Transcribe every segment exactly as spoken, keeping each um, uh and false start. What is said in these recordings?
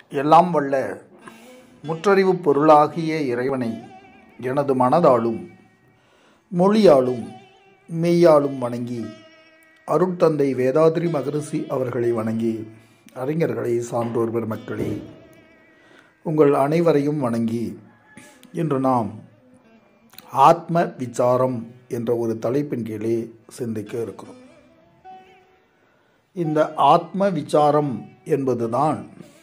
எல்லாம் வல்ல முற்றறிவு பொருளாகிய இறைவனை எனது மனதாலும் மொழியாலும் மெய்யாலும் வணங்கி அருட்தந்தை வேதாத்ரி மகரிஷி அவர்களை வணங்கி அறிஞர்களை சான்றோர் பெருமக்களே உங்கள் அனைவரையும் வணங்கி இன்று நாம் ஆத்ம விசாரம் என்ற ஒரு தலைப்பின் கீழே சிந்திக்க இருக்கிறோம். இந்த ஆத்ம விசாரம் என்பதுதான்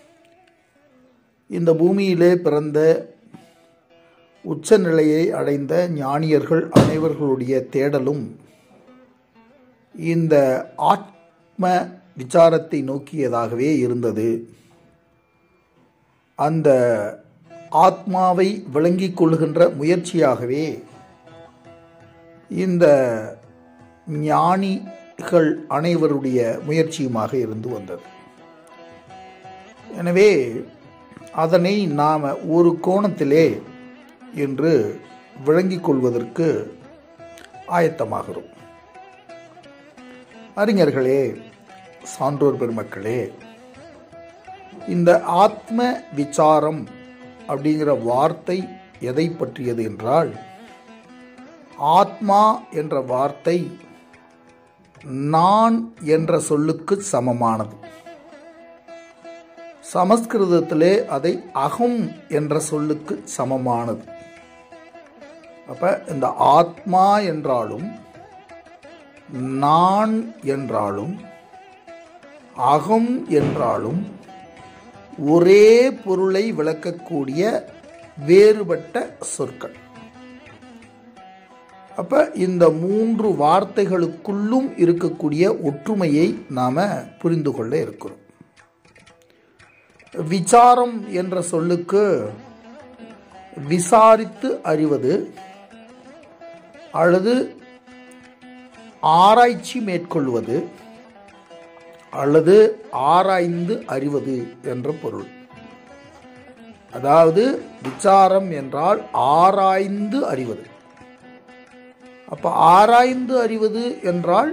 இந்த பூமியிலே பிறந்த உச்சநிலையை அடைந்த ஞானியர்கள் அனைவர்களுடைய தேடலும் இந்த ஆத்ம விசாரத்தை நோக்கியதாகவே இருந்தது. அந்த ஆத்மாவை விளங்கிக் கொள்கின்ற முயற்சியாகவே இந்த ஞானிகள் அனைவருடைய முயற்சியுமாக இருந்து வந்தது. எனவே அதனை நாம் ஒரு கோணத்திலே என்று விளங்கிக் கொள்வதற்கு ஆயத்தமாகிறோம். அறிஞர்களே, சான்றோர் பெருமக்களே, இந்த ஆத்ம விசாரம் அப்படிங்கிற வார்த்தை எதை பற்றியது என்றால், ஆத்மா என்ற வார்த்தை நான் என்ற சொல்லுக்கு சமமானது. சமஸ்கிருதத்திலே அதை அகம் என்ற சொல்லுக்கு சமமானது. அப்ப இந்த ஆத்மா என்றாலும் நான் என்றாலும் அகம் என்றாலும் ஒரே பொருளை விளக்கக்கூடிய வேறுபட்ட சொற்கள். அப்ப இந்த மூன்று வார்த்தைகளுக்குள்ளும் இருக்கக்கூடிய ஒற்றுமையை நாம புரிந்து கொள்ள இருக்கிறோம். விசாரம் என்ற சொல்லுக்கு விசாரித்து அறிவது அல்லது ஆராய்ச்சி மேற்கொள்வது அல்லது ஆராய்ந்து அறிவது என்ற பொருள். அதாவது விசாரம் என்றால் ஆராய்ந்து அறிவது. அப்ப ஆராய்ந்து அறிவது என்றால்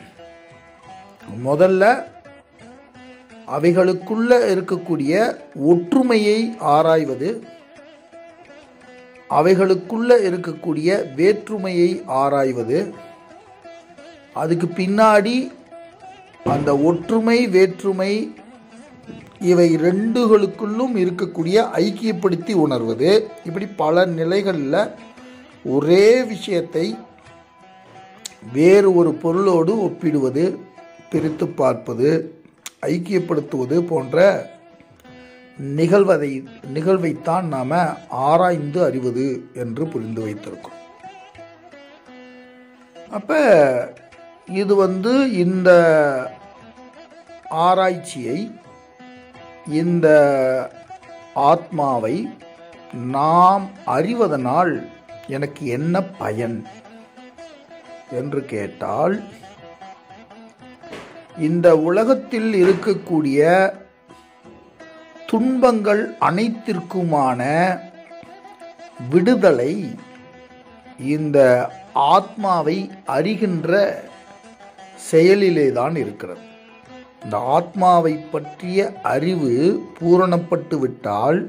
முதல்ல அவைகளுக்குள்ள இருக்கக்கூடிய ஒற்றுமையை ஆராய்வது, அவைகளுக்குள்ள இருக்கக்கூடிய வேற்றுமையை ஆராய்வது, அதுக்கு பின்னாடி அந்த ஒற்றுமை வேற்றுமை இவை ரெண்டுகளுக்குள்ளும் இருக்கக்கூடிய ஐக்கியப்படுத்தி உணர்வது. இப்படி பல நிலைகளில் ஒரே விஷயத்தை வேறு ஒரு பொருளோடு ஒப்பிடுவது, பிரித்து பார்ப்பது, ஐக்கியப்படுத்துவது போன்ற நிகழ்வதை நிகழ்வைத்தான் நாம் ஆராய்ந்து அறிவது என்று புரிந்து வைத்திருக்கோம். அப்ப இது வந்து இந்த ஆராய்ச்சியை, இந்த ஆத்மாவை நாம் அறிவதனால் எனக்கு என்ன பயன் என்று கேட்டால், இந்த உலகத்தில் இருக்கக்கூடிய துன்பங்கள் அனைத்திற்குமான விடுதலை இந்த ஆத்மாவை அறிகின்ற செயலிலே தான் இருக்கிறது. இந்த ஆத்மாவை பற்றிய அறிவு பூரணப்பட்டு விட்டால்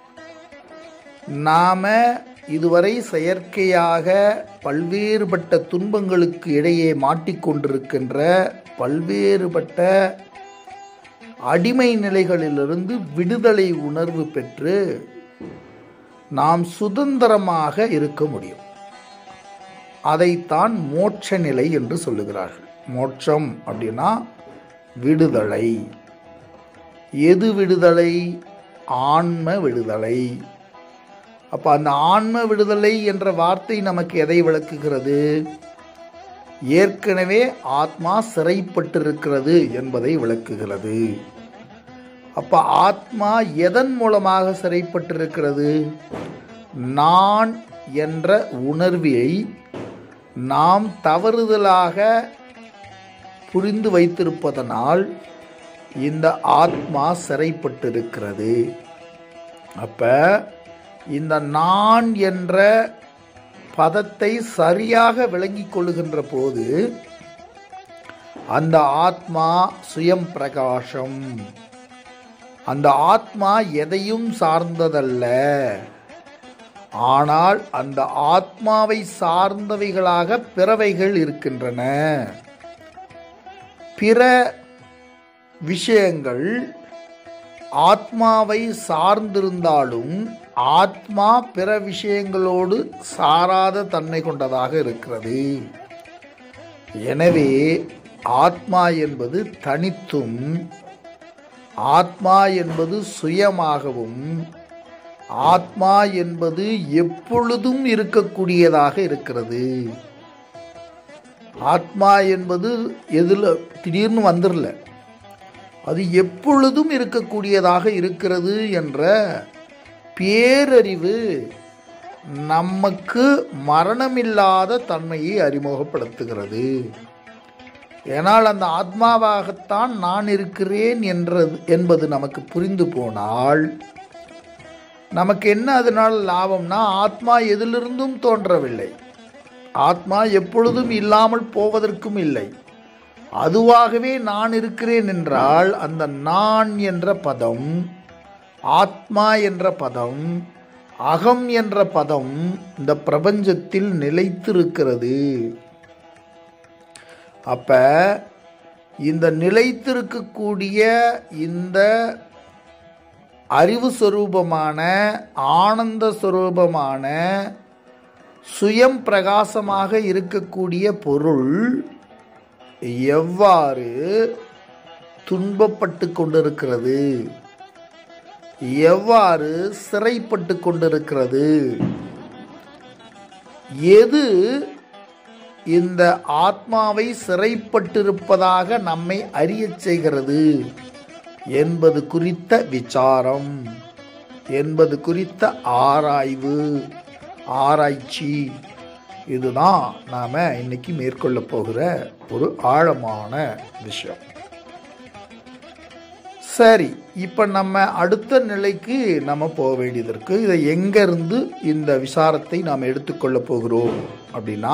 நாம இதுவரை செயற்கையாக பல்வேறுபட்ட துன்பங்களுக்கு இடையே மாட்டிக்கொண்டிருக்கின்ற பல்வேறுபட்ட அடிமை நிலைகளிலிருந்து விடுதலை உணர்வு பெற்று நாம் சுதந்திரமாக இருக்க முடியும். அதைத்தான் மோட்ச நிலை என்று சொல்லுகிறார்கள். மோட்சம் அப்படின்னா விடுதலை. எது விடுதலை? ஆன்ம விடுதலை. அப்ப அந்த ஆன்ம விடுதலை என்ற வார்த்தை நமக்கு எதை விளக்குகிறது? ஏற்கனவே ஆத்மா சிறைப்பட்டிருக்கிறது என்பதை விளக்குகிறது. அப்ப ஆத்மா எதன் மூலமாக சிறைப்பட்டிருக்கிறது? நான் என்ற உணர்வை நாம் தவறுதலாக புரிந்து வைத்திருப்பதனால் இந்த ஆத்மா சிறைப்பட்டிருக்கிறது. அப்ப இந்த நான் என்ற பதத்தை சரியாக விளங்கிக் கொள்ளுகின்ற போது அந்த ஆத்மா சுயம் பிரகாசம், அந்த ஆத்மா எதையும் சார்ந்ததல்ல. ஆனால் அந்த ஆத்மாவை சார்ந்தவைகளாக பிறவைகள் இருக்கின்றன. பிற விஷயங்கள் ஆத்மாவை சார்ந்திருந்தாலும் ஆத்மா பிற விஷயங்களோடு சாராத தன்மை கொண்டதாக இருக்கிறது. எனவே ஆத்மா என்பது தனித்தும், ஆத்மா என்பது சுயமாகவும், ஆத்மா என்பது எப்பொழுதும் இருக்கக்கூடியதாக இருக்கிறது. ஆத்மா என்பது எதில் திடீர்னு வந்துடல, அது எப்பொழுதும் இருக்கக்கூடியதாக இருக்கிறது என்ற பேரறிவு நமக்கு மரணமில்லாத தன்மையை அறிமுகப்படுத்துகிறது. ஏனால் அந்த ஆத்மாவாகத்தான் நான் இருக்கிறேன் என்றது என்பது நமக்கு புரிந்து போனால் நமக்கு என்ன அதனால் லாபம்னா, ஆத்மா எதிலிருந்தும் தோன்றவில்லை, ஆத்மா எப்பொழுதும் இல்லாமல் போவதற்கும் இல்லை, அதுவாகவே நான் இருக்கிறேன் என்றால் அந்த நான் என்ற பதம், ஆத்மா என்ற பதம், அகம் என்ற பதம் இந்த பிரபஞ்சத்தில் நிலைத்திருக்கிறது. அப்ப இந்த நிலைத்திருக்கக்கூடிய இந்த அறிவு சொரூபமான, ஆனந்த சொரூபமான, சுயம் பிரகாசமாக இருக்கக்கூடிய பொருள் எவ்வாறு துன்பப்பட்டு கொண்டிருக்கிறது, எவ்வாறு சிறைப்பட்டு கொண்டிருக்கிறது, எது இந்த ஆத்மாவை சிறைப்பட்டிருப்பதாக நம்மை அறியச் செய்கிறது என்பது குறித்த விசாரம், என்பது குறித்த ஆராய்வு, ஆராய்ச்சி, இதுதான் நாம் இன்னைக்கு மேற்கொள்ள போகிற ஒரு ஆழமான விஷயம். சரி, இப்போ நம்ம அடுத்த நிலைக்கு நம்ம போக வேண்டியது இருக்கு. இதை எங்கிருந்து இந்த விசாரத்தை நாம் எடுத்துக்கொள்ள போகிறோம் அப்படின்னா,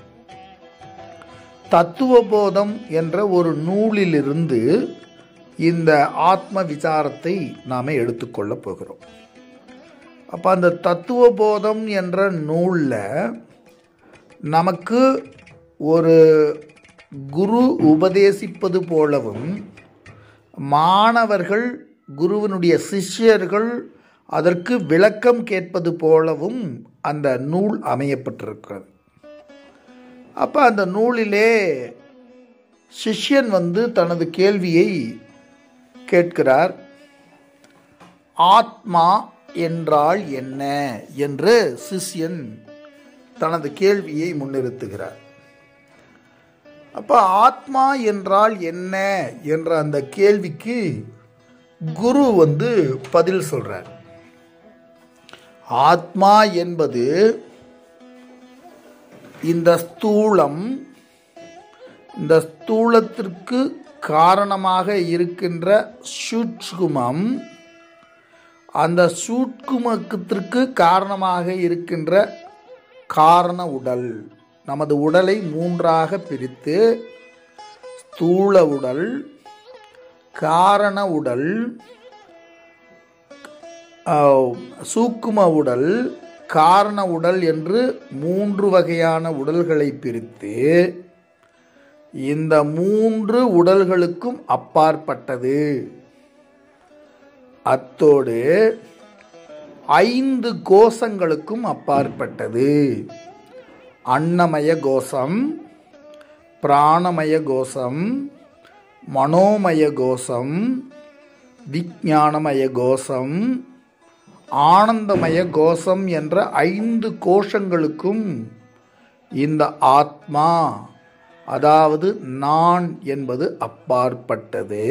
தத்துவபோதம் என்ற ஒரு நூலிலிருந்து இந்த ஆத்ம விசாரத்தை நாம் எடுத்துக்கொள்ள போகிறோம். அப்போ அந்த தத்துவபோதம் என்ற நூலில் நமக்கு ஒரு குரு உபதேசிப்பது போலவும், மாணவர்கள் குருவினுடைய சிஷ்யர்கள் அதற்கு விளக்கம் கேட்பது போலவும் அந்த நூல் அமையப்பட்டிருக்கிறது. அப்போ அந்த நூலிலே சிஷ்யன் வந்து தனது கேள்வியை கேட்கிறார். ஆத்மா என்றால் என்ன என்று சிஷ்யன் தனது கேள்வியை முன்னிறுத்துகிறார். அப்போ ஆத்மா என்றால் என்ன என்ற அந்த கேள்விக்கு குரு வந்து பதில் சொல்றார். ஆத்மா என்பது இந்த ஸ்தூலம், இந்த ஸ்தூலத்திற்கு காரணமாக இருக்கின்ற சூட்சுமம், அந்த சூட்சுமத்திற்கு காரணமாக இருக்கின்ற காரண உடல். நமது உடலை மூன்றாக பிரித்து ஸ்தூல உடல், காரண உடல், சூக்கும உடல், காரண உடல் என்று மூன்று வகையான உடல்களை பிரித்து இந்த மூன்று உடல்களுக்கும் அப்பாற்பட்டது, அத்தோடு ஐந்து கோஷங்களுக்கும் அப்பாற்பட்டது. அன்னமய கோஷம், பிராணமய கோஷம், மனோமய கோஷம், விஞ்ஞானமய கோஷம், ஆனந்தமய கோஷம் என்ற ஐந்து கோஷங்களுக்கும் இந்த ஆத்மா, அதாவது நான் என்பது அப்பாற்பட்டது.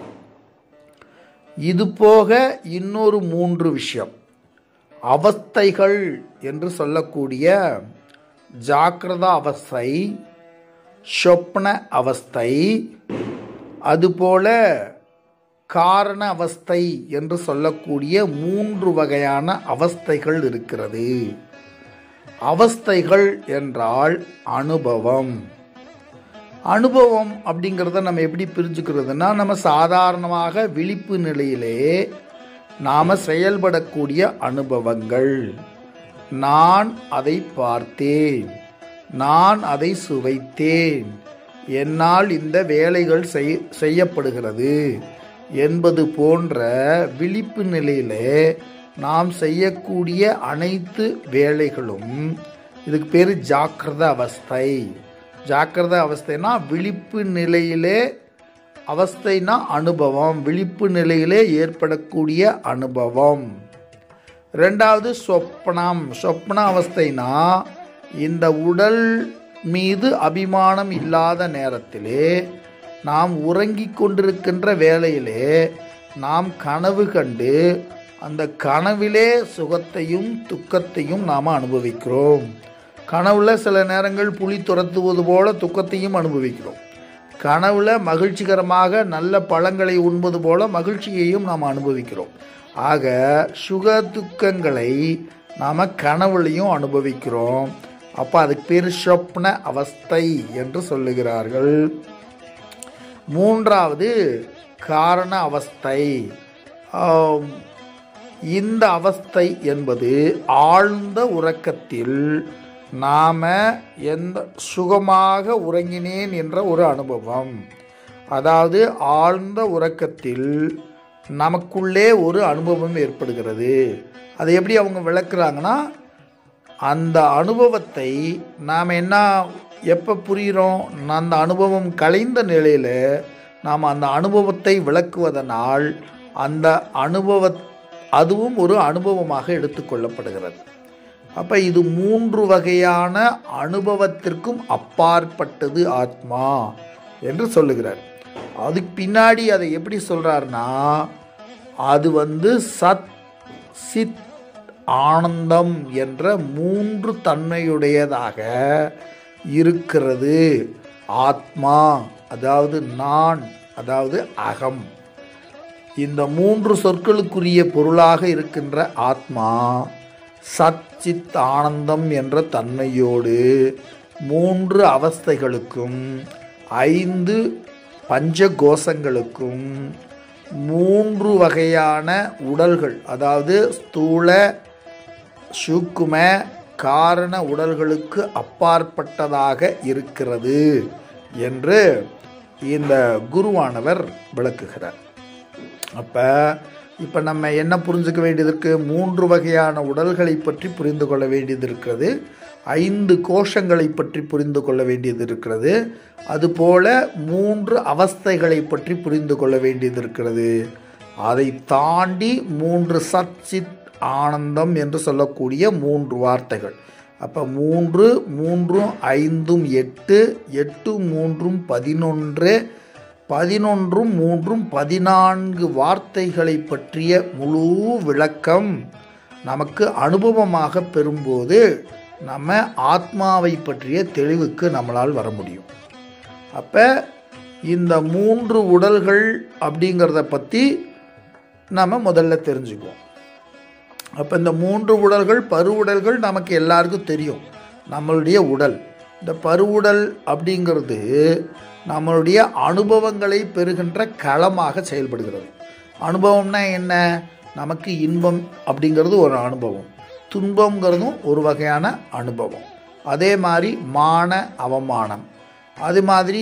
இது போக இன்னொரு மூன்று விஷயம், அவஸ்தைகள் என்று சொல்லக்கூடிய ஜாக்கிரத அவஸ்தை, சொப்ன அவஸ்தை, அதுபோல காரண அவஸ்தை என்று சொல்லக்கூடிய மூன்று வகையான அவஸ்தைகள் இருக்கிறது. அவஸ்தைகள் என்றால் அனுபவம், அனுபவம் அப்படிங்கிறத நம்ம எப்படி பிரிஞ்சுக்கிறதுனா, நம்ம சாதாரணமாக விழிப்பு நிலையிலே நாம் செயல்படக்கூடிய அனுபவங்கள். நான் அதை பார்த்தேன், நான் அதை சுவைத்தேன், என்னால் இந்த வேலைகள் செய்யப்படுகிறது என்பது போன்ற விழிப்பு நிலையிலே நாம் செய்யக்கூடிய அனைத்து வேலைகளும், இதுக்கு பேர் ஜாக்கிரத அவஸ்தை. ஜாக்கிரத அவஸ்தைனா விழிப்பு நிலையிலே, அவஸ்தைனா அனுபவம், விழிப்பு நிலையிலே ஏற்படக்கூடிய அனுபவம். ரெண்டாவது சொப்பனம். சொப்பன அவஸ்தைனா இந்த உடல் மீது அபிமானம் இல்லாத நேரத்திலே, நாம் உறங்கிக் கொண்டிருக்கின்ற வேளையிலே நாம் கனவு கண்டு அந்த கனவிலே சுகத்தையும் துக்கத்தையும் நாம் அனுபவிக்கிறோம். கனவுல சில நேரங்கள் புலி துரத்துவது போல துக்கத்தையும் அனுபவிக்கிறோம். கனவுல மகிழ்ச்சிகரமாக நல்ல பழங்களை உண்பது போல மகிழ்ச்சியையும் நாம் அனுபவிக்கிறோம். ஆக சுக துக்கங்களை நாம் கனவுலையும் அனுபவிக்கிறோம். அப்போ அதுக்கு பேர் சொப்ன அவஸ்தை என்று சொல்லுகிறார்கள். மூன்றாவது காரண அவஸ்தை. இந்த அவஸ்தை என்பது ஆழ்ந்த உறக்கத்தில் நாம எந்த சுகமாக உறங்கினேன் என்ற ஒரு அனுபவம். அதாவது ஆழ்ந்த உறக்கத்தில் நமக்குள்ளே ஒரு அனுபவம் ஏற்படுகிறது. அதை எப்படி அவங்க விளக்குறாங்கன்னா, அந்த அனுபவத்தை நாம் என்ன எப்போ புரிகிறோம், அந்த அனுபவம் கலைந்த நிலையில் நாம் அந்த அனுபவத்தை விளக்குவதனால் அந்த அனுபவ அதுவும் ஒரு அனுபவமாக எடுத்துக்கொள்ளப்படுகிறது. அப்போ இது மூன்று வகையான அனுபவத்திற்கும் அப்பாற்பட்டது ஆத்மா என்று சொல்லுகிறார். அதுக்கு பின்னாடி அதை எப்படி சொல்கிறார்னா, அது வந்து சத் சித் ஆனந்தம் என்ற மூன்று தன்மையுடையதாக இருக்கிறது ஆத்மா. அதாவது நான், அதாவது அகம். இந்த மூன்று சொற்களுக்குரிய பொருளாக இருக்கின்ற ஆத்மா சச்சித் ஆனந்தம் என்ற தன்மையோடு மூன்று அவஸ்தைகளுக்கும் ஐந்து பஞ்சகோஷங்களுக்கும் மூன்று வகையான உடல்கள், அதாவது ஸ்தூல சூக்கும காரண உடல்களுக்கு அப்பாற்பட்டதாக இருக்கிறது என்று இந்த குருவானவர் விளக்குகிறார். அப்போ இப்போ நம்ம என்ன புரிஞ்சுக்க வேண்டியது இருக்கு? மூன்று வகையான உடல்களை பற்றி புரிந்து கொள்ள வேண்டியது இருக்கிறது. ஐந்து கோஷங்களை பற்றி புரிந்து கொள்ள வேண்டியது இருக்கிறது. அதுபோல மூன்று அவஸ்தைகளை பற்றி புரிந்து கொள்ள வேண்டியது இருக்கிறது. அதை தாண்டி மூன்று சச்சித் ஆனந்தம் என்று சொல்லக்கூடிய மூன்று வார்த்தைகள். அப்போ மூன்று மூன்றும் ஐந்தும் எட்டு, எட்டு மூன்றும் பதினொன்று, பதினொன்றும் மூன்றும் பதினான்கு வார்த்தைகளை பற்றிய முழு விளக்கம் நமக்கு அனுபவமாக பெறும்போது நம்ம ஆத்மாவை பற்றிய தெளிவுக்கு நம்மளால் வர முடியும். அப்போ இந்த மூன்று உடல்கள் அப்படிங்கிறத பற்றி நம்ம முதல்ல தெரிஞ்சுக்குவோம். அப்போ இந்த மூன்று உடல்கள், பருவுடல்கள் நமக்கு எல்லாருக்கும் தெரியும். நம்மளுடைய உடல், இந்த பருவுடல் அப்படிங்கிறது நம்மளுடைய அனுபவங்களை பெறுகின்ற களமாக செயல்படுகிறது. அனுபவம்னா என்ன? நமக்கு இன்பம் அப்படிங்கிறது ஒரு அனுபவம், துன்பங்கிறதும் ஒரு வகையான அனுபவம். அதே மாதிரி மான அவமானம், அது மாதிரி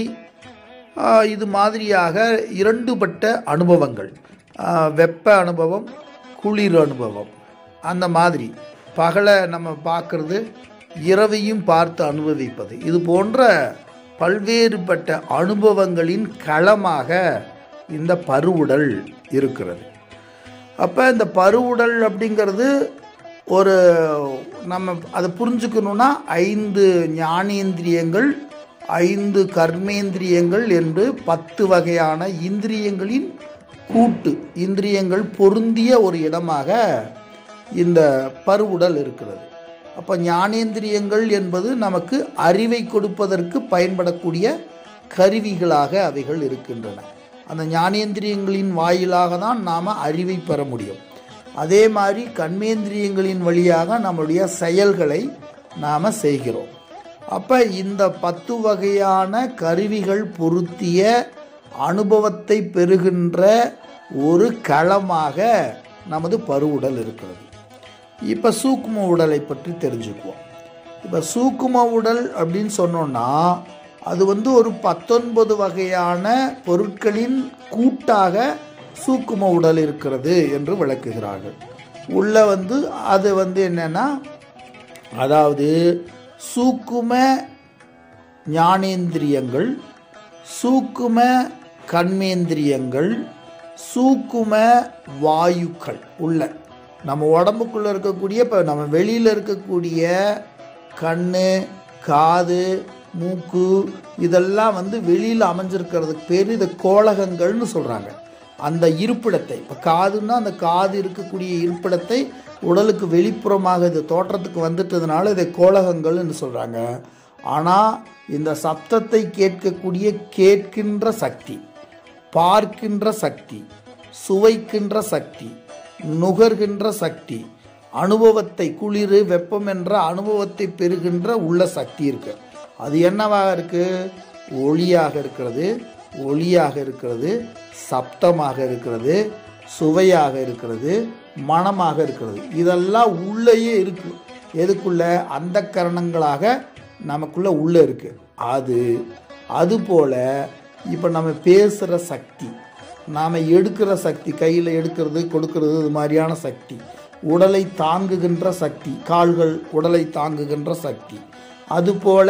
இது மாதிரியாக இரண்டுபட்ட அனுபவங்கள், வெப்ப அனுபவம், குளிர் அனுபவம். அந்த மாதிரி பகலை நம்ம பார்க்குறது, இரவையும் பார்த்து அனுபவிப்பது, இது போன்ற பல்வேறுபட்ட அனுபவங்களின் களமாக இந்த பருவுடல் இருக்கிறது. அப்போ இந்த பருவுடல் அப்படிங்கிறது ஒரு நம்ம அதை புரிஞ்சுக்கணுன்னா ஐந்து ஞானேந்திரியங்கள், ஐந்து கர்மேந்திரியங்கள் என்று பத்து வகையான இந்திரியங்களின் கூட்டு, இந்திரியங்கள் பொருந்திய ஒரு இடமாக இந்த பருவுடல் இருக்கிறது. அப்போ ஞானேந்திரியங்கள் என்பது நமக்கு அறிவை கொடுப்பதற்கு பயன்படக்கூடிய கருவிகளாக அவைகள் இருக்கின்றன. அந்த ஞானேந்திரியங்களின் வாயிலாக தான் நாம் அறிவை பெற முடியும். அதே மாதிரி கர்மேந்திரியங்களின் வழியாக நம்முடைய செயல்களை நாம் செய்கிறோம். அப்போ இந்த பத்து வகையான கருவிகள் பொருத்திய அனுபவத்தை பெறுகின்ற ஒரு களமாக நமது பருவுடல் இருக்கிறது. இப்போ சூக்கும உடலை பற்றி தெரிஞ்சுக்குவோம். இப்போ சூக்கும உடல் அப்படின்னு சொன்னோன்னா அது வந்து ஒரு பத்தொன்பது வகையான பொருட்களின் கூட்டாக சூக்கும உடல் இருக்கிறது என்று விளக்குகிறார்கள். உள்ள வந்து அது வந்து என்னன்னா, அதாவது சூக்கும ஞானேந்திரியங்கள், சூக்கும கண்மேந்திரியங்கள், சூக்கும வாயுக்கள் உள்ள நம்ம உடம்புக்குள்ளே இருக்கக்கூடிய, இப்போ நம்ம வெளியில் இருக்கக்கூடிய கண், காது, மூக்கு இதெல்லாம் வந்து வெளியில் அமைஞ்சிருக்கிறதுக்கு பேர் இது கோளகங்கள்னு சொல்கிறாங்க. அந்த இருப்பிடத்தை, இப்போ காதுன்னா அந்த காது இருக்கக்கூடிய இருப்பிடத்தை உடலுக்கு வெளிப்புறமாக இது தோற்றத்துக்கு வந்துட்டதுனால இதை கோளகங்கள்னு சொல்கிறாங்க. ஆனால் இந்த சப்தத்தை கேட்கக்கூடிய கேட்கின்ற சக்தி, பார்க்கின்ற சக்தி, சுவைக்கின்ற சக்தி, நுகர்கின்ற சக்தி, அனுபவத்தை குளிர் வெப்பம் என்ற அனுபவத்தை பெறுகின்ற உள்ள சக்தி இருக்கு. அது என்னவாக இருக்கு? ஒளியாக இருக்கிறது, ஒளியாக இருக்கிறது, சப்தமாக இருக்கிறது, சுவையாக இருக்கிறது, மனமாக இருக்கிறது. இதெல்லாம் உள்ளேயே இருக்கு. எதுக்குள்ள? அந்த கரணங்களாக நமக்குள்ள உள்ள இருக்கு. அது அதுபோல இப்போ நம்ம பேசுகிற சக்தி, நாம் எடுக்கிற சக்தி, கையில் எடுக்கிறது கொடுக்கறது, இது மாதிரியான சக்தி, உடலை தாங்குகின்ற சக்தி, கால்கள் உடலை தாங்குகின்ற சக்தி, அதுபோல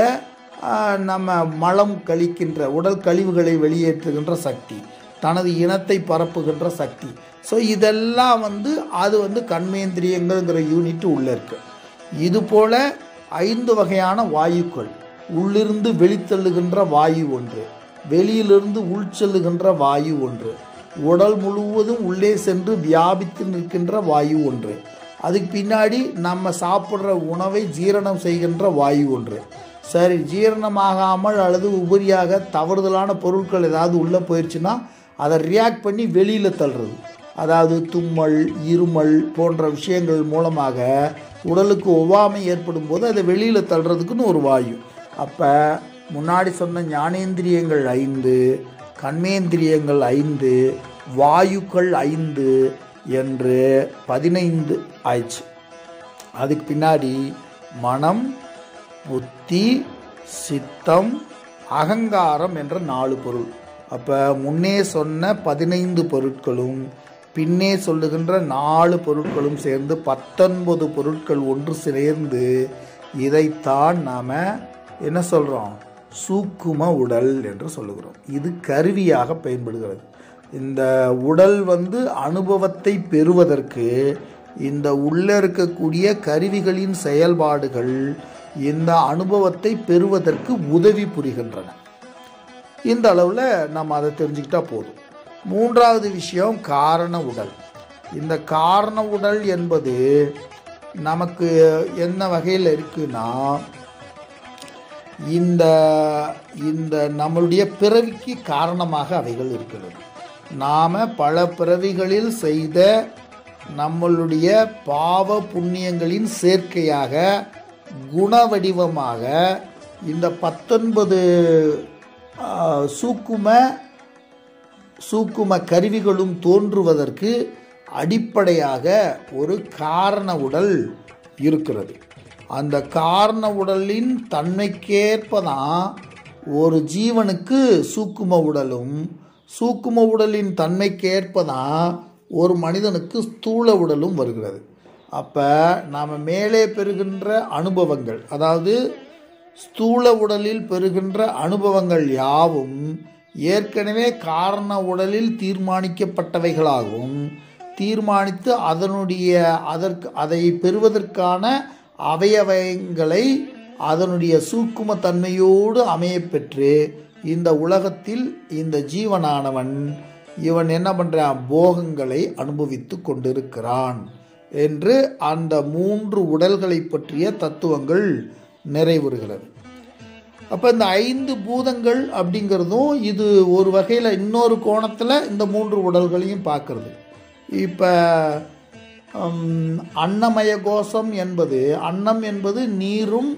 நம்ம மலம் கழிக்கின்ற உடல் கழிவுகளை வெளியேற்றுகின்ற சக்தி, தனது இனத்தை பரப்புகின்ற சக்தி. ஸோ இதெல்லாம் வந்து அது வந்து கண்மேந்திரியங்கள்ங்கிற யூனிட் உள்ளே இருக்கு. இதுபோல் ஐந்து வகையான வாயுக்கள், உள்ளிருந்து வெளித்தள்ளுகின்ற வாயு ஒன்று, வெளியிலிருந்து உள்செல்லுகின்ற வாயு ஒன்று, உடல் முழுவதும் உள்ளே சென்று வியாபித்து நிற்கின்ற வாயு ஒன்று, அதுக்கு பின்னாடி நம்ம சாப்பிட்ற உணவை ஜீரணம் செய்கின்ற வாயு ஒன்று. சரி, ஜீரணமாகாமல் அல்லது உபரியாக தவறுதலான பொருட்கள் ஏதாவது உள்ளே போயிடுச்சுன்னா அதை ரியாக்ட் பண்ணி வெளியில் தள்ளுறது, அதாவது தும்மல், இருமல் போன்ற விஷயங்கள் மூலமாக உடலுக்கு ஒவ்வாமை ஏற்படும் போது அதை வெளியில் தள்ளுறதுக்குன்னு ஒரு வாயு. அப்போ முன்னாடி சொன்ன ஞானேந்திரியங்கள் ஐந்து, கண்மேந்திரியங்கள் ஐந்து, வாயுக்கள் ஐந்து என்று பதினைந்து ஆயிடுச்சு. அதுக்கு பின்னாடி மனம், புத்தி, சித்தம், அகங்காரம் என்ற நாலு பொருள். அப்போ முன்னே சொன்ன பதினைந்து பொருட்களும் பின்னே சொல்லுகின்ற நாலு பொருட்களும் சேர்ந்து பத்தொன்பது பொருட்கள் ஒன்று சேர்ந்து இதைத்தான் நாம் என்ன சொல்கிறோம்? சூக்கும உடல் என்று சொல்லுகிறோம். இது கருவியாக பயன்படுகிறது. இந்த உடல் வந்து அனுபவத்தை பெறுவதற்கு இந்த உள்ள இருக்கக்கூடிய கருவிகளின் செயல்பாடுகள் இந்த அனுபவத்தை பெறுவதற்கு உதவி புரிகின்றன. இந்த அளவில் நம்ம அதை தெரிஞ்சுக்கிட்டா போதும். மூன்றாவது விஷயம் காரண உடல். இந்த காரண உடல் என்பது நமக்கு என்ன வகையில் இருக்குன்னா, இந்த இந்த நம்மளுடைய பிறவிக்கு காரணமாக அவைகள் இருக்கிறது. நாம் பல பிறவிகளில் செய்த நம்மளுடைய பாவ புண்ணியங்களின் சேர்க்கையாக குண வடிவமாக இந்த பத்தொன்பது சூக்கும சூக்கும கருவிகளும் தோன்றுவதற்கு அடிப்படையாக ஒரு காரண உடல் இருக்கிறது. அந்த காரண உடலின் தன்மைக்கேற்பதான் ஒரு ஜீவனுக்கு சூக்கும உடலும், சூக்கும உடலின் தன்மைக்கேற்பதான் ஒரு மனிதனுக்கு ஸ்தூல உடலும் வருகிறது. அப்போ நாம் மேலே பெறுகின்ற அனுபவங்கள், அதாவது ஸ்தூல உடலில் பெறுகின்ற அனுபவங்கள் யாவும் ஏற்கனவே காரண உடலில் தீர்மானிக்கப்பட்டவைகளாகவும், தீர்மானித்து அதனுடைய அதற்கு அதை பெறுவதற்கான அவயவங்களை அதனுடைய சூக்கும தன்மையோடு அமையப்பெற்று இந்த உலகத்தில் இந்த ஜீவனானவன் இவன் என்ன பண்ணுறான்? போகங்களை அனுபவித்து கொண்டிருக்கிறான் என்று அந்த மூன்று உடல்களை பற்றிய தத்துவங்கள் நிறைவுறுகிறது. அப்போ இந்த ஐந்து பூதங்கள் அப்படிங்கிறதும் இது ஒரு வகையில் இன்னொரு கோணத்தில் இந்த மூன்று உடல்களையும் பார்க்கறது. இப்போ அன்னமய கோஷம் என்பது, அன்னம் என்பது நீரும்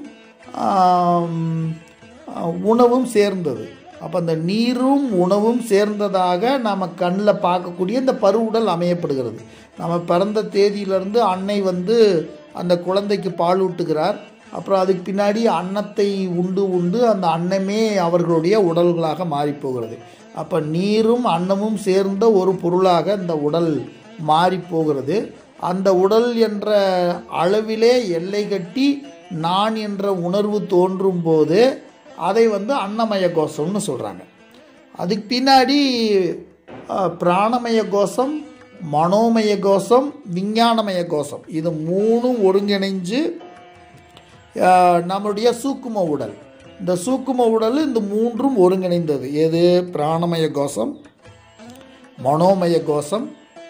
உணவும் சேர்ந்தது. அப்போ அந்த நீரும் உணவும் சேர்ந்ததாக நாம் கண்ணில் பார்க்கக்கூடிய இந்த பருவுடல் அமையப்படுகிறது. நம்ம பிறந்த தேதியிலிருந்து அன்னை வந்து அந்த குழந்தைக்கு பால் ஊட்டுகிறார். அப்புறம் அதுக்கு பின்னாடி அன்னத்தை உண்டு உண்டு அந்த அன்னமே அவர்களுடைய உடல்களாக மாறிப்போகிறது. அப்போ நீரும் அன்னமும் சேர்ந்த ஒரு பொருளாக இந்த உடல் மாறிப்போகிறது. அந்த உடல் என்ற அளவிலே எல்லை கட்டி நான் என்ற உணர்வு தோன்றும் போது அதை வந்து அன்னமய கோஷம்னு சொல்கிறாங்க. அதுக்கு பின்னாடி பிராணமய கோஷம், மனோமய கோஷம், விஞ்ஞானமய கோஷம், இது மூணும் ஒருங்கிணைஞ்சு நம்முடைய சூக்கும உடல். இந்த சூக்கும உடல் இந்த மூன்றும் ஒருங்கிணைந்தது. எது? பிராணமய கோஷம், மனோமய கோஷம்,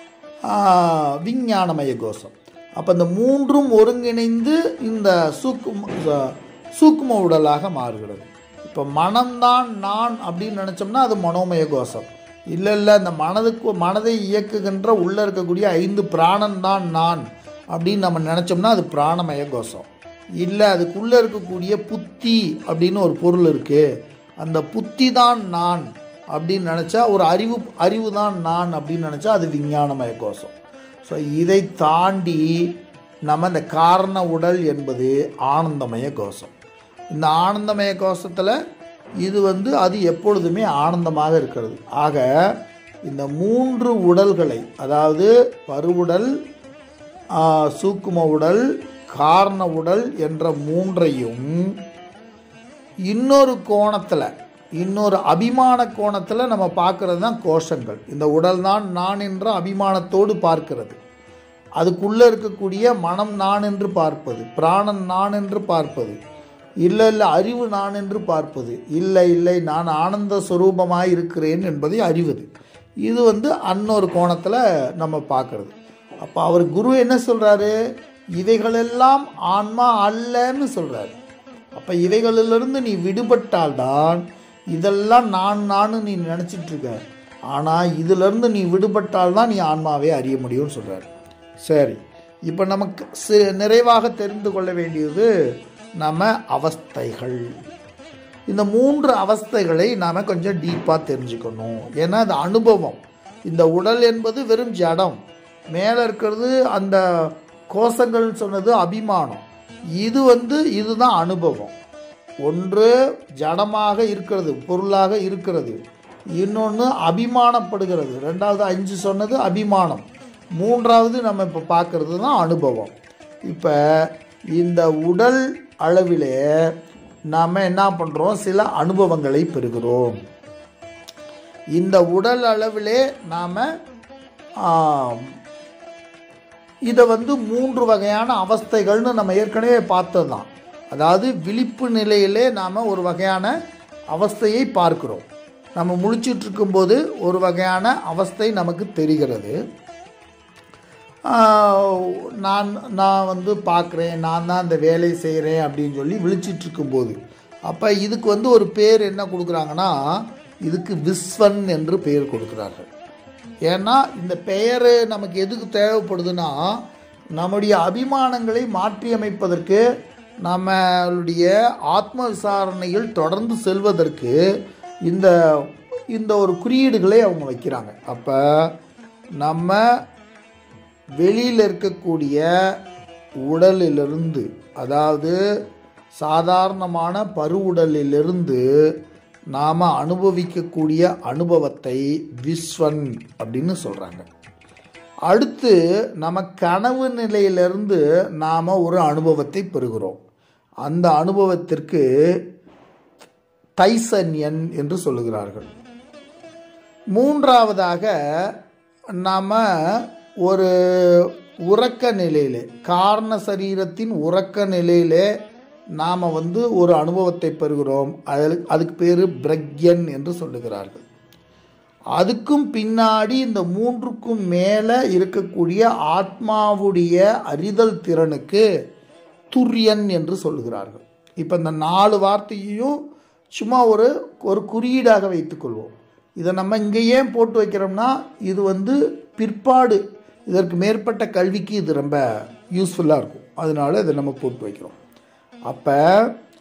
விஞ்ஞானமய கோஷம். அப்போ இந்த மூன்றும் ஒருங்கிணைந்து இந்த சூக்கும சூக்கும உடலாக மாறுகிறது. இப்போ மனம்தான் நான் அப்படின்னு நினச்சோம்னா அது மனோமய கோஷம். இல்லை இல்லை இந்த மனதுக்கு மனதை இயக்குகின்ற உள்ளே இருக்கக்கூடிய ஐந்து பிராணன் தான் நான் அப்படின்னு நம்ம நினச்சோம்னா அது பிராணமய கோஷம். இல்லை அதுக்குள்ளே இருக்கக்கூடிய புத்தி அப்படின்னு ஒரு பொருள் இருக்குது, அந்த புத்தி தான் நான் அப்படின்னு நினச்சா, ஒரு அறிவு அறிவு தான் நான் அப்படின்னு நினச்சா அது விஞ்ஞானமய கோஷம். ஸோ இதை தாண்டி நம்ம இந்த காரண உடல் என்பது ஆனந்தமய கோஷம். இந்த ஆனந்தமய கோஷத்தில் இது வந்து அது எப்பொழுதுமே ஆனந்தமாக இருக்கிறது. ஆக இந்த மூன்று உடல்களை, அதாவது பருவுடல், சூக்கும உடல், காரண உடல் என்ற மூன்றையும் இன்னொரு கோணத்தில், இன்னொரு அபிமான கோணத்தில் நம்ம பார்க்கறது தான் கோஷங்கள். இந்த உடல் தான் நான் என்ற அபிமானத்தோடு பார்க்கிறது. அதுக்குள்ளே இருக்கக்கூடிய மனம் நான் என்று பார்ப்பது, பிராணன் நான் என்று பார்ப்பது, இல்லை இல்லை அறிவு நான் என்று பார்ப்பது, இல்லை இல்லை நான் ஆனந்த ஸ்வரூபமாக இருக்கிறேன் என்பதை அறிவது. இது வந்து அன்னொரு கோணத்தில் நம்ம பார்க்குறது. அப்போ அவர் குரு என்ன சொல்கிறாரு? இவைகளெல்லாம் ஆன்மா அல்லன்னு சொல்கிறாரு. அப்போ இவைகளிலிருந்து நீ விடுபட்டால்தான், இதெல்லாம் நான் நான் நீ நினச்சிட்ருக்க, ஆனால் இதிலிருந்து நீ விடுபட்டால்தான் நீ ஆன்மாவே அறிய முடியும்னு சொல்கிறார். சரி, இப்போ நமக்கு சி நிறைவாக தெரிந்து கொள்ள வேண்டியது நம்ம அவஸ்தைகள். இந்த மூன்று அவஸ்தைகளை நாம் கொஞ்சம் டீப்பாக தெரிஞ்சுக்கணும். ஏன்னா அது அனுபவம். இந்த உடல் என்பது வெறும் ஜடம், மேலே இருக்கிறது அந்த கோஷங்கள்னு சொன்னது அபிமானம். இது வந்து இதுதான் அனுபவம். ஒன்று ஜடமாக இருக்கிறது, பொருளாக இருக்கிறது, இன்னொன்று அபிமானப்படுகிறது. ரெண்டாவது அஞ்சு சொன்னது அபிமானம், மூன்றாவது நம்ம இப்போ பார்க்கறது தான் அனுபவம். இப்போ இந்த உடல் அளவிலே நாம் என்ன பண்ணுறோம்? சில அனுபவங்களை பெறுகிறோம். இந்த உடல் அளவிலே நாம் இதை வந்து மூன்று வகையான அவஸ்தைகள்னு நம்ம ஏற்கனவே பார்த்தது தான். அதாவது விழிப்பு நிலையிலே நாம் ஒரு வகையான அவஸ்தையை பார்க்கிறோம். நம்ம முழிச்சிட்டு இருக்கும்போது ஒரு வகையான அவஸ்தை நமக்கு தெரிகிறது. நான் நான் வந்து பார்க்குறேன், நான் தான் இந்த வேலையை செய்கிறேன் அப்படின்னு சொல்லி விழிச்சிட்டு இருக்கும்போது, அப்போ இதுக்கு வந்து ஒரு பேர் என்ன கொடுக்குறாங்கன்னா, இதுக்கு விஸ்வன் என்று பெயர் கொடுக்குறார்கள். ஏன்னா இந்த பெயர் நமக்கு எதுக்கு தேவைப்படுதுன்னா, நம்முடைய அபிமானங்களை மாற்றி அமைப்பதற்கு, நம்மளுடைய ஆத்ம விசாரணையில் தொடர்ந்து செல்வதற்கு இந்த இந்த ஒரு குறியீடுகளை அவங்க வைக்கிறாங்க. அப்போ நம்ம வெளியில் இருக்கக்கூடிய உடலிலிருந்து, அதாவது சாதாரணமான பருவுடலிலிருந்து நாம் அனுபவிக்கக்கூடிய அனுபவத்தை விஸ்வன் அப்படின்னு சொல்கிறாங்க. அடுத்து நம்ம கனவு நிலையிலிருந்து நாம் ஒரு அனுபவத்தை பெறுகிறோம். அந்த அனுபவத்திற்கு தைசன்யன் என்று சொல்லுகிறார்கள். மூன்றாவதாக நாம் ஒரு உறக்க நிலையிலே, காரண சரீரத்தின் உறக்க நிலையிலே நாம் வந்து ஒரு அனுபவத்தை பெறுகிறோம். அது அதுக்கு பேர் பிரக்யன் என்று சொல்லுகிறார்கள். அதுக்கும் பின்னாடி இந்த மூன்றுக்கும் மேலே இருக்கக்கூடிய ஆத்மாவுடைய அறிதல் திறனுக்கு துரியன் என்று சொல்லுகிறார்கள். இப்போ இந்த நாலு வார்த்தையையும் சும்மா ஒரு ஒரு குறியீடாக வைத்துக்கொள்வோம். இதை நம்ம இங்கே ஏன் போட்டு வைக்கிறோம்னா, இது வந்து பிற்பாடு இதற்கு மேற்பட்ட கல்விக்கு இது ரொம்ப யூஸ்ஃபுல்லாக இருக்கும். அதனால இதை நம்ம போட்டு வைக்கிறோம். அப்போ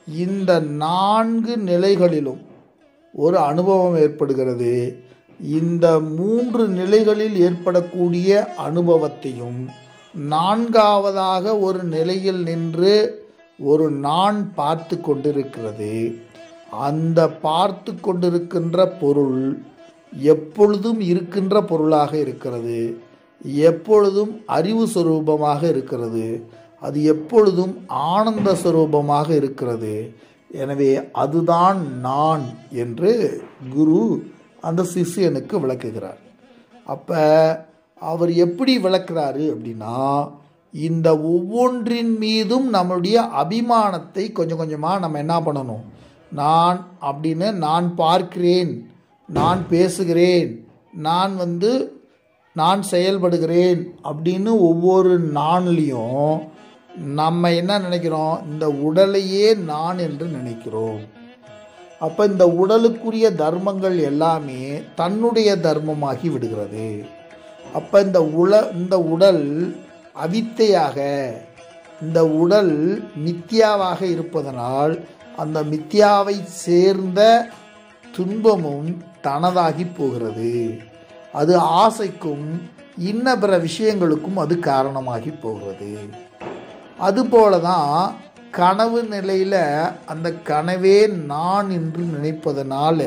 இந்த நான்கு நிலைகளிலும் ஒரு அனுபவம் ஏற்படுகிறது. இந்த மூன்று நிலைகளில் ஏற்படக்கூடிய அனுபவத்தையும் நான்காவதாக ஒரு நிலையில் நின்று ஒரு நான் பார்த்து கொண்டிருக்கிறது. அந்த பார்த்து கொண்டிருக்கின்ற பொருள் எப்பொழுதும் இருக்கின்ற பொருளாக இருக்கிறது, எப்பொழுதும் அறிவு சுரூபமாக இருக்கிறது, அது எப்பொழுதும் ஆனந்த சுரூபமாக இருக்கிறது. எனவே அதுதான் நான் என்று குரு அந்த சிஷ்யனுக்கு விளக்குகிறார். அப்போ அவர் எப்படி விளக்குறாரு அப்படின்னா, இந்த ஒவ்வொன்றின் மீதும் நம்மளுடைய அபிமானத்தை கொஞ்சம் கொஞ்சமாக நம்ம என்ன பண்ணணும், நான் அப்படின்னு நான் பார்க்கிறேன், நான் பேசுகிறேன், நான் வந்து நான் செயல்படுகிறேன் அப்படின்னு ஒவ்வொரு நான்லையும் நம்ம என்ன நினைக்கிறோம், இந்த உடலையே நான் என்று நினைக்கிறோம். அப்போ இந்த உடலுக்குரிய தர்மங்கள் எல்லாமே தன்னுடைய தர்மமாகி விடுகிறது. அப்போ இந்த உல இந்த உடல் அவித்தையாக, இந்த உடல் மித்யாவாக இருப்பதனால் அந்த மித்யாவை சேர்ந்த துன்பமும் தனதாகி போகிறது. அது ஆசைக்கும் இன்ன பிற விஷயங்களுக்கும் அது காரணமாகி போகிறது. அதுபோல தான் கனவு நிலையில் அந்த கனவே நான் என்று நினைப்பதனால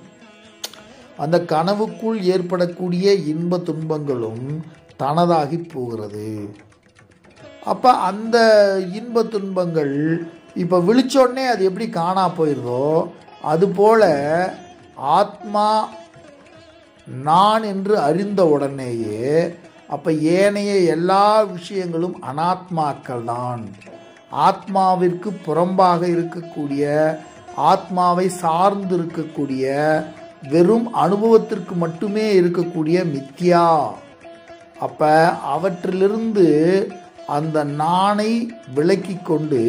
அந்த கனவுக்குள் ஏற்படக்கூடிய இன்ப துன்பங்களும் தனதாகி போகிறது. அப்போ அந்த இன்ப துன்பங்கள் இப்போ விழிச்சோடனே அது எப்படி காணா போயிடுதோ அதுபோல ஆத்மா நான் என்று அறிந்த உடனேயே அப்போ ஏனைய எல்லா விஷயங்களும் அனாத்மாக்கள் தான். ஆத்மாவிற்கு புறம்பாக இருக்கக்கூடிய, ஆத்மாவை சார்ந்து இருக்கக்கூடிய, வெறும் அனுபவத்திற்கு மட்டுமே இருக்கக்கூடிய மித்யா. அப்போ அவற்றிலிருந்து அந்த நானை விலக்கி கொண்டு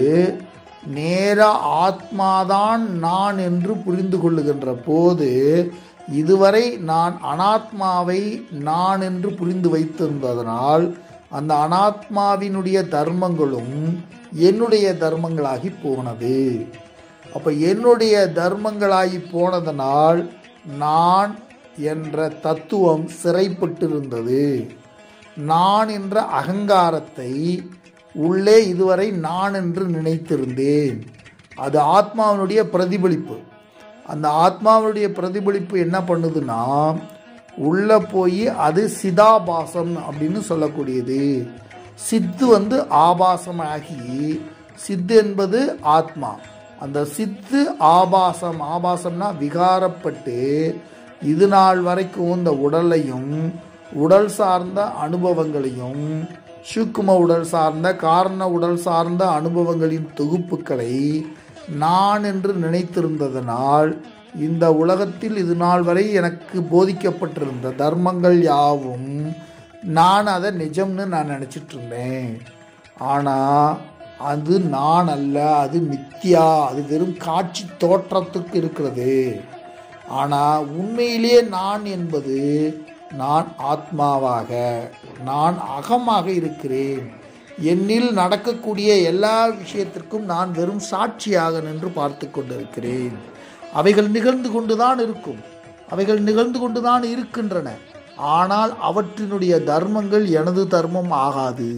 நேராக ஆத்மாதான் நான் என்று புரிந்து கொள்ளுகின்ற போது, இதுவரை நான் அனாத்மாவை நான் என்று புரிந்து வைத்திருந்ததனால் அந்த அனாத்மாவினுடைய தர்மங்களும் என்னுடைய தர்மங்களாகி போனது. அப்போ என்னுடைய தர்மங்களாகி போனதனால் நான் என்ற தத்துவம் சிறைப்பட்டிருந்தது. நான் என்ற அகங்காரத்தை உள்ளே இதுவரை நான் என்று நினைத்திருந்தேன். அது ஆத்மாவினுடைய பிரதிபலிப்பு. அந்த ஆத்மாவுடைய பிரதிபலிப்பு என்ன பண்ணுதுன்னா, உள்ளே போய் அது சிதாபாசம் அப்படின்னு சொல்லக்கூடியது. சித்து வந்து ஆபாசமாகி, சித்து என்பது ஆத்மா. அந்த சித்து ஆபாசம், ஆபாசம்னா விகாரப்பட்டு இது நாள் வரைக்கும் இந்த உடலையும் உடல் சார்ந்த அனுபவங்களையும் சூக்கும உடல் சார்ந்த காரண உடல் சார்ந்த அனுபவங்களின் தொகுப்புகளை நான் என்று நினைத்திருந்ததனால் இந்த உலகத்தில் இது நாள் வரை எனக்கு போதிக்கப்பட்டிருந்த தர்மங்கள் யாவும் நான் அதை நிஜம்னு நான் நினச்சிட்டு இருந்தேன். ஆனால் அது நான் அல்ல, அது மித்யா, அது வெறும் காட்சி தோற்றத்துக்கு இருக்கிறது. ஆனால் உண்மையிலேயே நான் என்பது நான் ஆத்மாவாக, நான் அகமாக இருக்கிறேன். என்னில் நடக்கக்கூடிய எல்லா விஷயத்திற்கும் நான் வெறும் சாட்சியாக நின்று பார்த்து கொண்டிருக்கிறேன். அவைகள் நிகழ்ந்து கொண்டுதான் இருக்கும், அவைகள் நிகழ்ந்து கொண்டுதான் இருக்கின்றன. ஆனால் அவற்றினுடைய தர்மங்கள் எனது தர்மம் ஆகாது.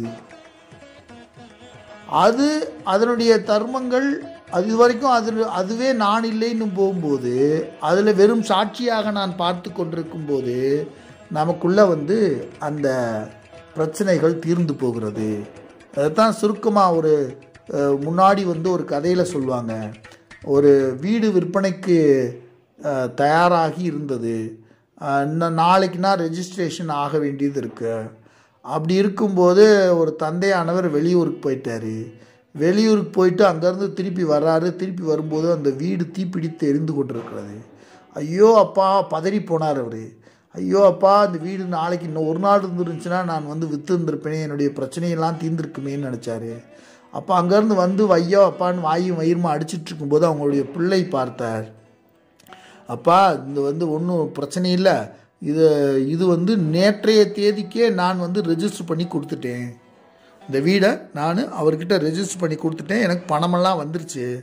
அது அதனுடைய தர்மங்கள் அது வரைக்கும் அது அதுவே நான் இல்லைன்னு போகும்போது, அதில் வெறும் சாட்சியாக நான் பார்த்து கொண்டிருக்கும் போது நமக்குள்ளே வந்து அந்த பிரச்சனைகள் தீர்ந்து போகிறது. அதுதான் சுருக்கமாக ஒரு முன்னாடி வந்து ஒரு கதையில் சொல்லுவாங்க. ஒரு வீடு விற்பனைக்கு தயாராகி இருந்தது. இன்னும் நாளைக்குனா ரெஜிஸ்ட்ரேஷன் ஆக வேண்டியது இருக்குது. அப்படி இருக்கும்போது ஒரு தந்தையானவர் வெளியூருக்கு போயிட்டார். வெளியூருக்கு போயிட்டு அங்கேருந்து திருப்பி வர்றாரு. திருப்பி வரும்போது அந்த வீடு தீப்பிடித்து எரிந்து கொண்டிருக்கிறது. ஐயோ அப்பா பதறி போனார் அவர். ஐயோ அப்பா, இந்த வீடு நாளைக்கு இன்னும் ஒரு நாள் இருந்துருந்துச்சுன்னா நான் வந்து விற்று இருந்திருப்பேனே, என்னுடைய பிரச்சனையெல்லாம் தீர்ந்துருக்குமேன்னு நினச்சாரு. அப்போ அங்கேருந்து வந்து ஐயோ அப்பான்னு வாயும் வயிறுமா அடிச்சிட்டு இருக்கும்போது அவங்களுடைய பிள்ளை பார்த்தார். அப்பா, இந்த வந்து ஒன்றும் பிரச்சனை இல்லை, இது இது வந்து நேற்றைய தேதிக்கே நான் வந்து ரெஜிஸ்டர் பண்ணி கொடுத்துட்டேன். இந்த வீடை நான் அவர்கிட்ட ரெஜிஸ்டர் பண்ணி கொடுத்துட்டேன், எனக்கு பணமெல்லாம் வந்துருச்சு.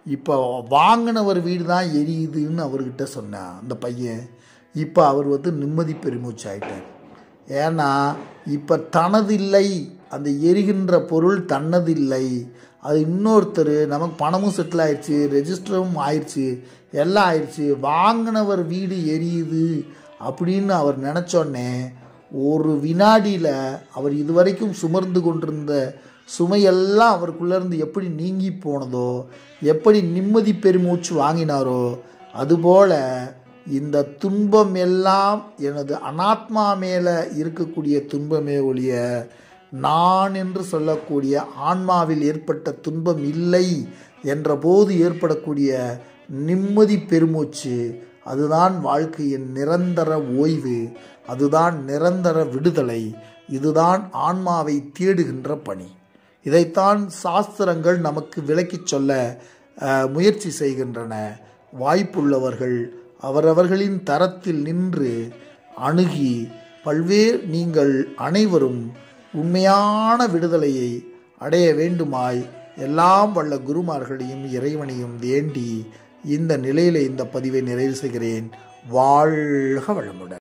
இப்போ வாங்கினவர் வீடு தான் எரியுதுன்னு அவர்கிட்ட சொன்னான் அந்த பையன். இப்போ அவர் வந்து நிம்மதி பெருமூச்சு ஆயிட்டார். ஏன்னா இப்போ தனது இல்லை, அந்த எரிகின்ற பொருள் தன்னது இல்லை, அது இன்னொருத்தர். நமக்கு பணமும் செட்டில் ஆயிடுச்சு, ரெஜிஸ்டரும் ஆயிடுச்சு, எல்லாம் ஆயிடுச்சு. வாங்கினவர் வீடு எரியுது அப்படின்னு அவர் நினச்சோன்னே ஒரு வினாடியில் அவர் இதுவரைக்கும் சுமர்ந்து கொண்டிருந்த சுமையெல்லாம் அவருக்குள்ளேருந்து எப்படி நீங்கி போனதோ, எப்படி நிம்மதி பெருமூச்சு வாங்கினாரோ, அதுபோல் இந்த துன்பம் எல்லாம் எனது அனாத்மா மேலே இருக்கக்கூடிய துன்பமே ஒழிய நான் என்று சொல்லக்கூடிய ஆன்மாவில் ஏற்பட்ட துன்பம் இல்லை என்ற போது ஏற்படக்கூடிய நிம்மதி பெருமூச்சு, அதுதான் வாழ்க்கையின் நிரந்தர ஓய்வு, அதுதான் நிரந்தர விடுதலை, இதுதான் ஆன்மாவை தேடுகின்ற பணி. இதைத்தான் சாஸ்திரங்கள் நமக்கு விளக்கிச் சொல்ல முயற்சி செய்கின்றன. வாய்ப்புள்ளவர்கள் அவரவர்களின் தரத்தில் நின்று அணுகி பல்வேறு நீங்கள் அனைவரும் உண்மையான விடுதலையை அடைய வேண்டுமாய் எல்லாம் வல்ல குருமார்களையும் இறைவனையும் வேண்டி இந்த நிலையிலே இந்த பதிவை நிறைவு செய்கிறேன். வாழ்க வளமுடன்.